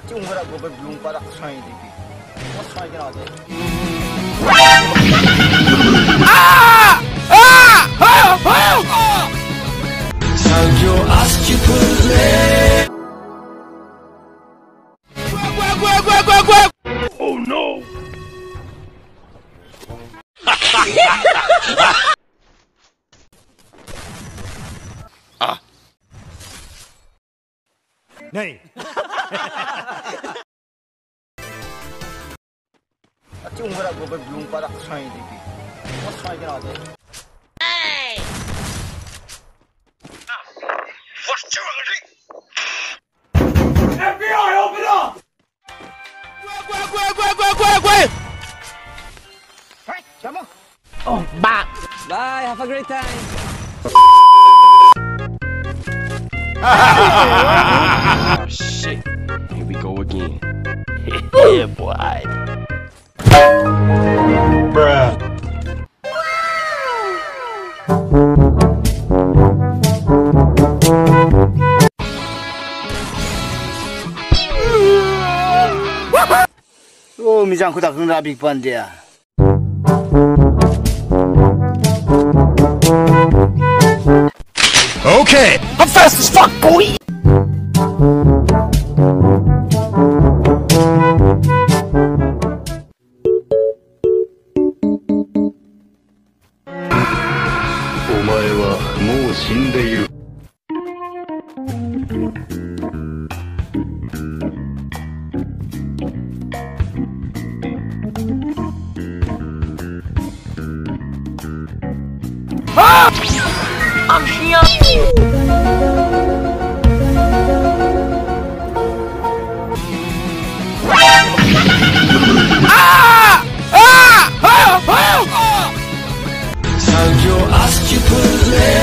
Chung berat gue belum pada kesai di sini. Mas kesai kena aja. Salju A.chikff. Oh no. Ah. Này. Chung berat gue belum pada kesai di sini. Mas kesai kena aja. FBI, open up! Quick! Hey, come on! Oh, back! Bye, have a great time! Oh shit, here we go again. Yeah, boy! Bruh! Oh, misang aku tak kena habis pandai. Okay, I'm fast as fuck, boy. Omae wa mou shindeiru. Ah! I'm here. Ah! Ah! Salju A.chikff.